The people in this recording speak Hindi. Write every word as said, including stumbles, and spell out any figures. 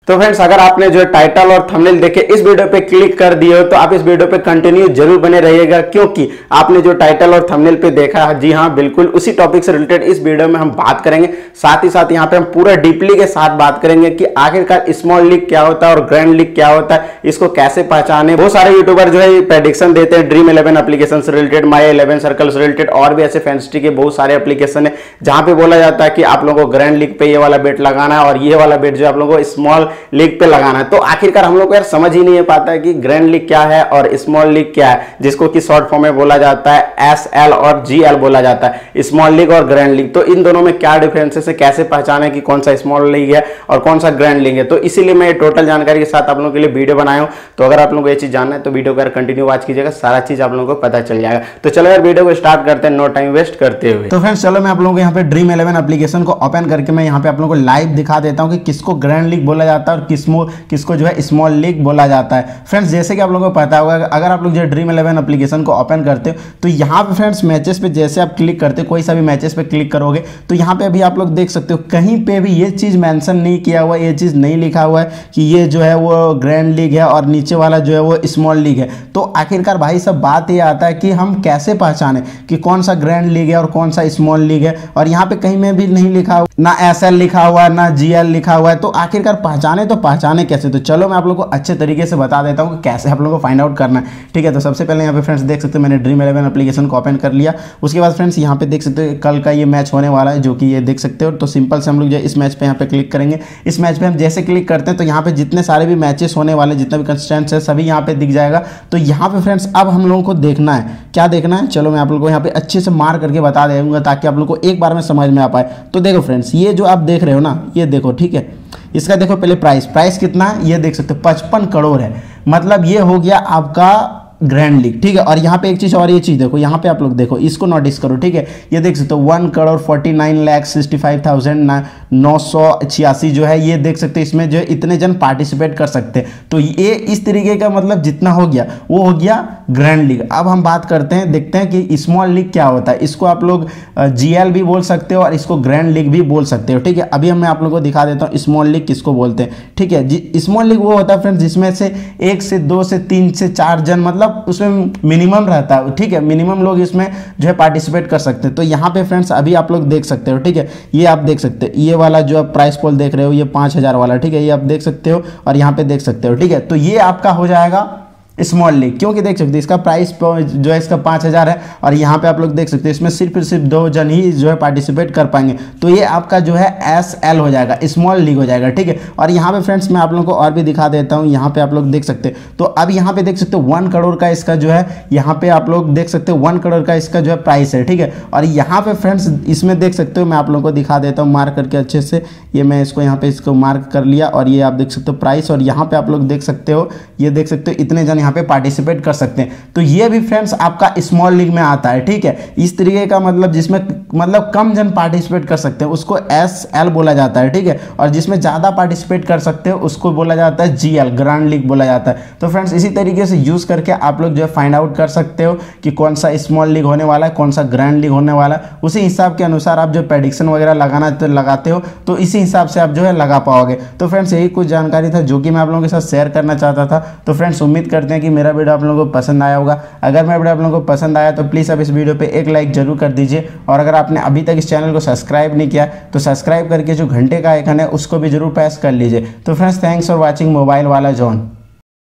तो फ्रेंड्स अगर आपने जो टाइटल और थंबनेल देखे इस वीडियो पे क्लिक कर दिए हो तो आप इस वीडियो पे कंटिन्यू जरूर बने रहिएगा, क्योंकि आपने जो टाइटल और थंबनेल पे देखा है, जी हाँ बिल्कुल उसी टॉपिक से रिलेटेड इस वीडियो में हम बात करेंगे। साथ ही साथ यहाँ पे हम पूरा डीपली के साथ बात करेंगे कि आखिरकार स्मॉल लीग क्या होता है और ग्रैंड लीग क्या होता है, इसको कैसे पहचाने। बहुत सारे यूट्यूबर जो है प्रेडिक्शन देते हैं ड्रीम इलेवन एप्लीकेशन से रिलेटेड, माई इलेवन सर्कल से रिलेटेड, और भी ऐसे फैंसिटी के बहुत सारे एप्लीकेशन है जहां पे बोला जाता है कि आप लोगों को ग्रैंड लीग पे ये वाला बेट लगाना है और ये वाला बेट जो आप लोगों को स्मॉल लीग पे लगाना। तो आखिरकार हम लोग को यार समझ ही नहीं पाता है कि ग्रैंड लीग क्या है और स्मॉल लीग क्या है, जिसको कि शॉर्ट फॉर्म में बोला जाता है एस एल और जी एल बोला जाता है, स्मॉल लीग और ग्रैंड लीग। तो इन दोनों में क्या डिफरेंसेस है, कैसे पहचाने कि कौन सा स्मॉल लीग है और कौन सा ग्रैंड लीग है। तो इसीलिए मैं टोटल जानकारी के साथ आप लोगों के लिए वीडियो बनाया हूं। तो अगर आप लोगों को ये चीज जानना है तो वीडियो को कंटिन्यू वॉच कीजिएगा, सारा चीज आप लोगों को पता चल जाएगा। तो चलो यार वीडियो को स्टार्ट करते हैं, नो टाइम वेस्ट करते हुए। तो फ्रेंड्स चलो मैं आप लोगों को यहाँ पे ड्रीम इलेवन एप्लीकेशन को ओपन करके मैं यहाँ पे आप लोगों को लाइव दिखा देता हूँ कि किसको ग्रैंड लीग बोला जाता है और किसको किसको जो है स्मॉल लीग बोला जाता है। फ्रेंड्स जैसे कि आप लोगों को पता होगा, अगर आप लोग जो ड्रीम इलेवन एप्लीकेशन को ओपन करते हो तो यहाँ पे फ्रेंड्स मैचेस पे जैसे आप क्लिक करते हो, कोई सा भी मैचेस पे क्लिक करोगे तो यहाँ पे अभी आप लोग देख सकते हो कहीं पे भी ये चीज़ मेंशन नहीं किया हुआ, ये चीज़ नहीं लिखा हुआ है कि ये जो है वो ग्रैंड लीग है और नीचे वाला जो है वो स्मॉल लीग है। तो आखिरकार भाई सब बात ये आता है कि हम कैसे पहचाने कि कौन सा ग्रैंड लीग है और कौन सा स्मॉल लीग है। और यहाँ पे कहीं में भी नहीं लिखा हुआ, ना एस एल लिखा हुआ है ना जी एल लिखा हुआ है। तो आखिरकार पहचाने तो पहचाने कैसे। तो चलो मैं आप लोग को अच्छे तरीके से बता देता हूँ कि कैसे आप लोगों को फाइंड आउट करना है। ठीक है, तो सबसे पहले यहाँ पे फ्रेंड्स देख सकते हो मैंने ड्रीम इलेवन एप्लीकेशन को ओपन कर लिया। उसके बाद फ्रेंड्स यहाँ पे देख सकते हो कल का ये मैच होने वाला है, जो कि ये देख सकते हो। तो सिंपल से हम लोग जो इस मैच पे यहाँ पे क्लिक करेंगे। इस मैच पे हम जैसे क्लिक करते हैं तो यहाँ पे जितने सारे भी मैचेस होने वाले, जितने भी कंस्टेंट्स है सभी यहाँ पे दिख जाएगा। तो यहाँ पे फ्रेंड्स अब हम लोगों को देखना है, क्या देखना है, चलो मैं आप लोगों को यहाँ पे अच्छे से मार करके बता दूंगा ताकि आप लोग को एक बार में समझ में आ पाए। तो देखो फ्रेंड्स, ये जो आप देख रहे हो ना, ये देखो, ठीक है, इसका देखो पहले प्राइस प्राइस कितना है ये देख सकते हो, पचपन करोड़ है। मतलब ये हो गया आपका ग्रैंड लीग। ठीक है, और यहाँ पे एक चीज़ और, ये चीज़ देखो, यहाँ पे आप लोग देखो, इसको नोटिस करो। ठीक है, ये देख सकते हो one crore forty nine lakh sixty five thousand नौ सौ छियासी जो है, ये देख सकते हो इसमें जो है इतने जन पार्टिसिपेट कर सकते हैं। तो ये इस तरीके का मतलब जितना हो गया वो हो गया ग्रैंड लीग। अब हम बात करते हैं, देखते हैं कि स्मॉल लीग क्या होता है। इसको आप लोग जी एल भी बोल सकते हो और इसको ग्रैंड लीग भी बोल सकते हो। ठीक है, अभी मैं आप लोगों को दिखा देता हूँ स्मॉल लीग किसको बोलते हैं। ठीक है, स्मॉल लीग वो होता है फ्रेंड्स जिसमें से एक से दो से तीन से चार जन, मतलब उसमें मिनिमम रहता है। ठीक है, मिनिमम लोग इसमें जो है पार्टिसिपेट कर सकते हैं। तो यहाँ पे फ्रेंड्स अभी आप लोग देख सकते हो। ठीक है, ये आप देख सकते हो, ये वाला जो आप प्राइस पोल देख रहे हो ये पाँच हजार वाला। ठीक है, ये आप देख सकते हो और यहाँ पे देख सकते हो। ठीक है, तो ये आपका हो जाएगा स्मॉल लीग, क्योंकि देख सकते हैं इसका प्राइस जो है इसका पाँच हज़ार है और यहाँ पे आप लोग देख सकते हैं इसमें सिर्फ सिर्फ दो जन ही जो है पार्टिसिपेट कर पाएंगे। तो ये आपका जो है एस एल हो जाएगा, स्मॉल लीग हो जाएगा। ठीक है, और यहाँ पे फ्रेंड्स मैं आप लोगों को और भी दिखा देता हूँ। यहाँ पे आप लोग देख सकते हैं, तो अब यहाँ पे देख सकते हो वन करोड़ का इसका जो है, यहाँ पे आप लोग देख सकते हो वन करोड़ का इसका जो है प्राइस है। ठीक है, और यहाँ पे फ्रेंड्स इसमें देख सकते हो, मैं आप लोगों को दिखा देता हूँ मार्क करके अच्छे से। ये मैं इसको यहाँ पे इसको मार्क कर लिया और ये आप देख सकते हो प्राइस, और यहाँ पे आप लोग देख सकते हो, ये देख सकते हो इतने जन यहाँ पे पार्टिसिपेट कर सकते हैं। तो ये भी फ्रेंड्स आपका स्मॉल लीग में आता है। ठीक है, इस तरीके का मतलब जिसमें मतलब कम जन पार्टिसिपेट कर सकते हैं उसको एस एल बोला जाता है। ठीक है, और जिसमें ज़्यादा पार्टिसिपेट कर सकते हो उसको बोला जाता है जी एल, ग्रैंड लीग बोला जाता है। तो फ्रेंड्स इसी तरीके से यूज़ करके आप लोग जो है फाइंड आउट कर सकते हो कि कौन सा स्मॉल लीग होने वाला है, कौन सा ग्रैंड लीग होने वाला है। उसी हिसाब के अनुसार आप जो प्रेडिक्शन वगैरह लगाना तो लगाते हो, तो इसी हिसाब से आप जो है लगा पाओगे। तो फ्रेंड्स यही कुछ जानकारी था जो कि मैं आप लोगों के साथ शेयर करना चाहता था। तो फ्रेंड्स उम्मीद करते हैं कि मेरा वीडियो आप लोगों को पसंद आया होगा। अगर मेरा वीडियो आप लोगों को पसंद आया तो प्लीज़ आप इस वीडियो पे एक लाइक जरूर कर दीजिए, और अगर आपने अभी तक इस चैनल को सब्सक्राइब नहीं किया तो सब्सक्राइब करके जो घंटे का आइकन है उसको भी जरूर प्रेस कर लीजिए। तो friends thanks for watching mobile वाला जोन।